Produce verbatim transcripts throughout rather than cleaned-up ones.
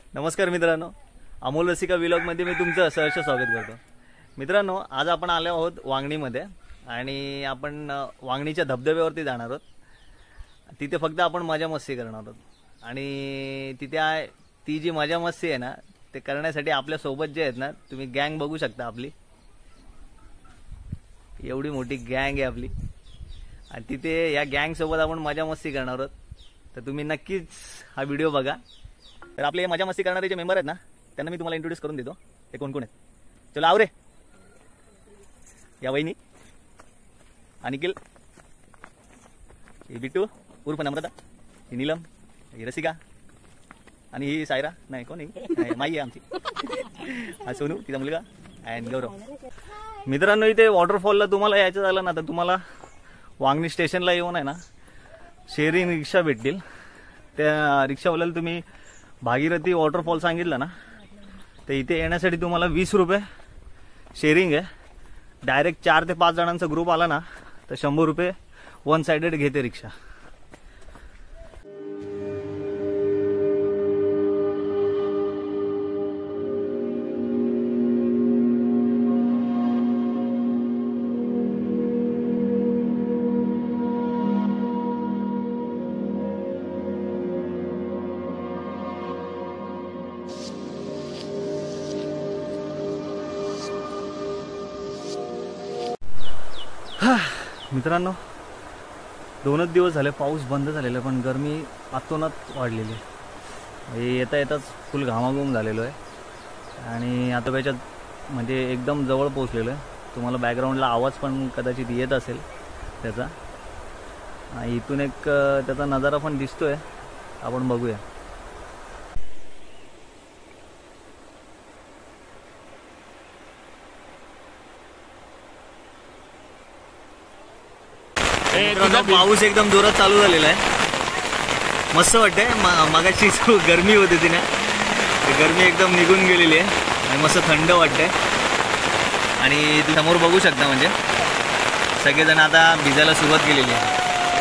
नमस्कार मित्रांनो, अमोल रसिका व्लॉगमध्ये मी तुमचं सहर्ष स्वागत करतो। मित्रांनो, आज आपण आलो आहोत वांगणीमध्ये आणि आपण वांगणीच्या धबधब्यावरती जाणार आहोत। तिथे फक्त आपण मजा मस्ती करणार आहोत आणि तिथे आहे ती जी मजा मस्ती आहे ना, ते करण्यासाठी आपल्या सोबत जे आहेत ना, तुम्ही गँग बघू शकता। आपली एवढी मोठी गँग आहे आपली आणि तिथे या गँग सोबत आपण मजा मस्ती करणार आहोत। तर तुम्ही नक्कीच हा व्हिडिओ बघा। तर आपले मजा मस्ती करणारे जे मेंबर आहेत ना, त्यांना मी तुम्हाला इंट्रोड्यूस करून देतो, ते कोण कोण आहेत। चलो आवरे, या वहिनी, अनिखिल, ही बिट्टू उर्फ नम्रता, ही नीलम, ही रसिका आणि ही सायरा, नाही कोण ही माई आहे आमची, हा सोनू तिचा मुलगा अँड गौरव। मित्रांनो, इथे वॉटरफॉलला तुम्हाला यायचं झालं ना, तर तुम्हाला वांगणी स्टेशनला येऊन आहे ना शेअरिंग रिक्षा भेटतील। त्या रिक्षावाल्याला तुम्ही भागीरथी वॉटरफॉल सांगितलं ना, तर इथे येण्यासाठी तुम्हाला वीस रुपये शेअरिंग आहे। डायरेक्ट चार ते पाच जणांचा ग्रुप आला ना, तर शंभर रुपये वन साइडेड घेते रिक्षा। मित्रांनो, दोनच दिवस झाले पाऊस बंद झालेला, पण गरमी आतोनात वाढलेली आहे। येता येताच फुल घामाघूम झालेलो आहे आणि आता त्याच्यात म्हणजे एकदम जवळ पोहोचलेलो आहे। तुम्हाला बॅकग्राऊंडला आवाज पण कदाचित येत असेल त्याचा, इथून एक त्याचा नजारा पण दिसतोय, आपण बघूया। पाऊस एकदम जोरात चालू झालेला आहे, मस्त वाटतंय। मगाची गरमी होती ती ना, गरमी एकदम निघून गेलेली आहे आणि मस्त थंड वाटतंय। आणि समोर बघू शकता म्हणजे सगळेजण आता भिजायला सुरुवात केलेली आहे।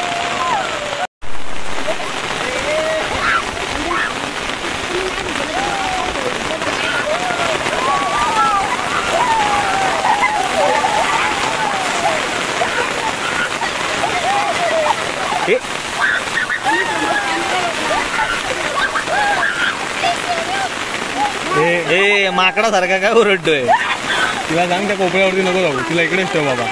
ए माकडा सारखा काय ओरडतोय? तिला सांग त्या कोपऱ्यावरती नको जाऊ, तिला इकडेच ठेव बाबा।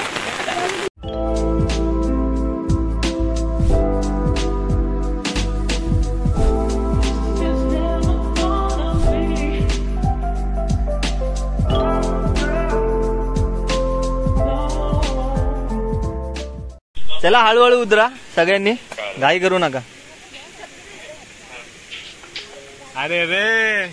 चला हळूहळू उतरा, सगळ्यांनी घाई करू नका। अरे रे,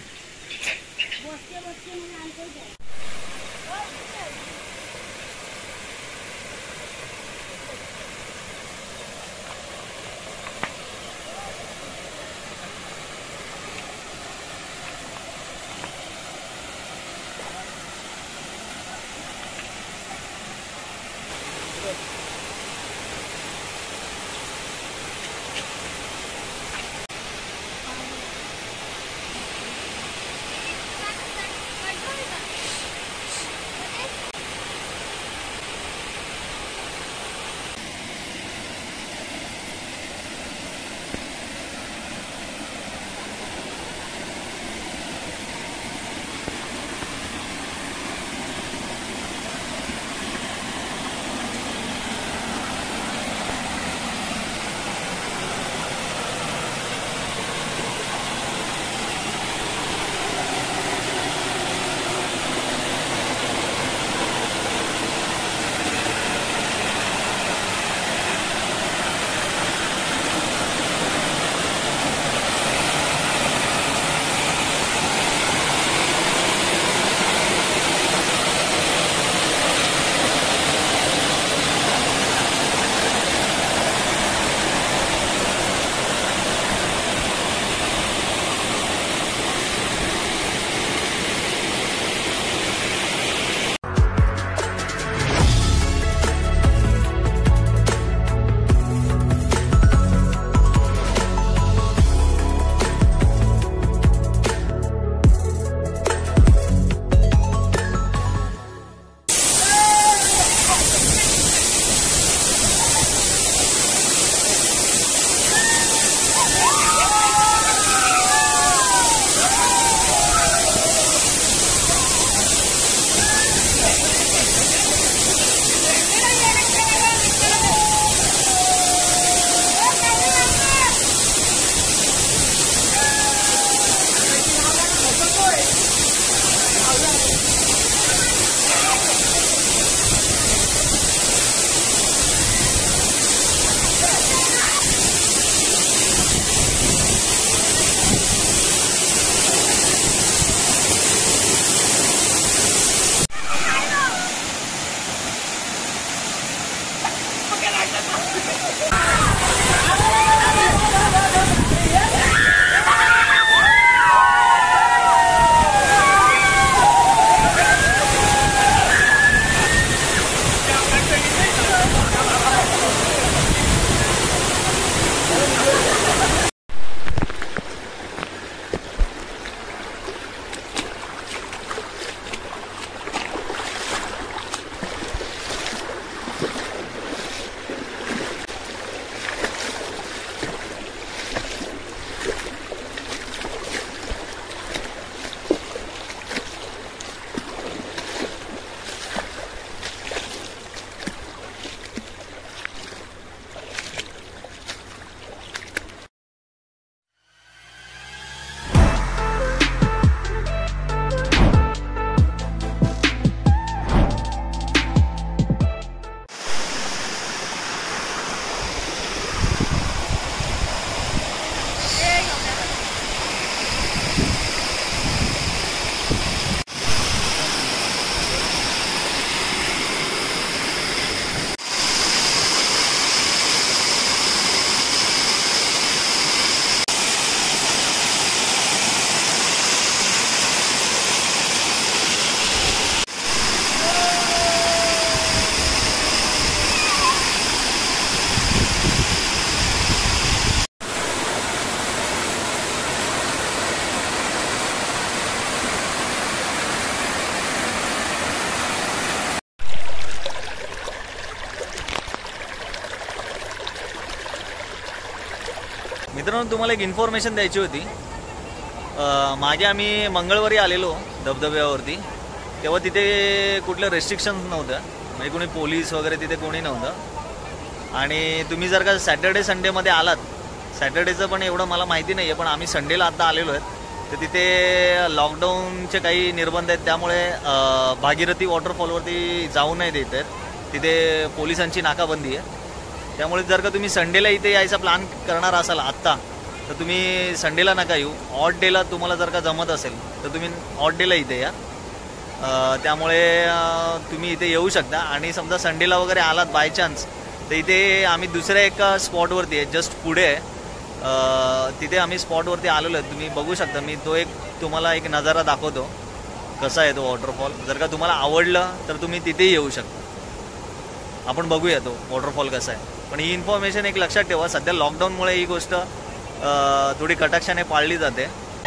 मित्रांनो तुम्हाला एक इन्फॉर्मेशन द्यायची होती। मागे आम्ही मंगळवारी आलेलो धबधब्यावरती, तेव्हा तिथे कुठलं रेस्ट्रिक्शन्स नव्हतं, म्हणजे कोणी पोलीस वगैरे तिथे कोणी नव्हतं। आणि तुम्ही जर का सॅटर्डे संडेमध्ये आलात, सॅटर्डेचं पण एवढं मला माहिती नाही आहे, पण आम्ही संडेला आता आलेलो आहेत, तर तिथे लॉकडाऊनचे काही निर्बंध आहेत, त्यामुळे भागीरथी वॉटरफॉलवरती जाऊ नाही देत आहेत, तिथे पोलिसांची नाकाबंदी आहे। त्यामुळे जर का तुम्ही संडेला इथे यायचा प्लॅन करणार असाल आत्ता, तर तुम्ही संडेला नका येऊ, ऑड डेला तुम्हाला जर का जमत असेल तर तुम्ही ऑड डेला इथे या। त्यामुळे तुम्ही इथे येऊ शकता। आणि समजा संडेला वगैरे आलात बाय चान्स, तर इथे आम्ही दुसऱ्या एका स्पॉटवरती आहे, जस्ट पुढे आहे, तिथे आम्ही स्पॉटवरती आलेलो आहे, तुम्ही बघू शकता। मी तो एक तुम्हाला एक नजारा दाखवतो कसा आहे तो वॉटरफॉल। जर का तुम्हाला आवडलं तर तुम्ही तिथेही येऊ शकता, आपण बघूया तो वॉटरफॉल कसा आहे। पण ही इन्फॉर्मेशन एक लक्षात ठेवा, सध्या लॉकडाऊनमुळे ही गोष्ट थोडी कटाक्षाने पाळली जाते।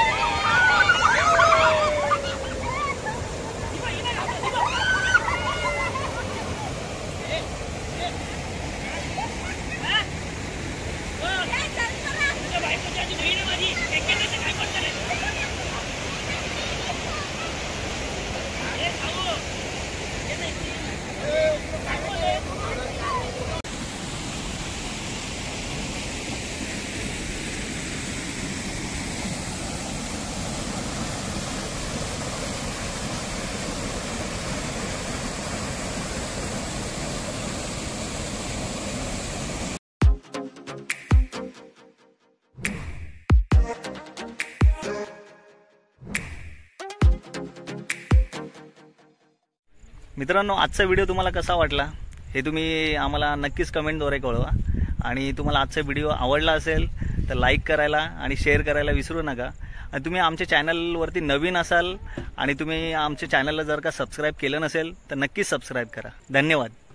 मित्रांनो, आजचा व्हिडिओ तुम्हाला कसा वाटला हे तुम्ही आम्हाला नक्कीच कमेंटद्वारे कळवा। आणि तुम्हाला आजचा व्हिडिओ आवडला असेल तर लाईक करायला आणि शेअर करायला विसरू नका। आणि तुम्ही आमच्या चॅनलवरती नवीन असाल आणि तुम्ही आमच्या चॅनलला जर का सबस्क्राईब केलं नसेल तर नक्कीच सबस्क्राईब करा। धन्यवाद।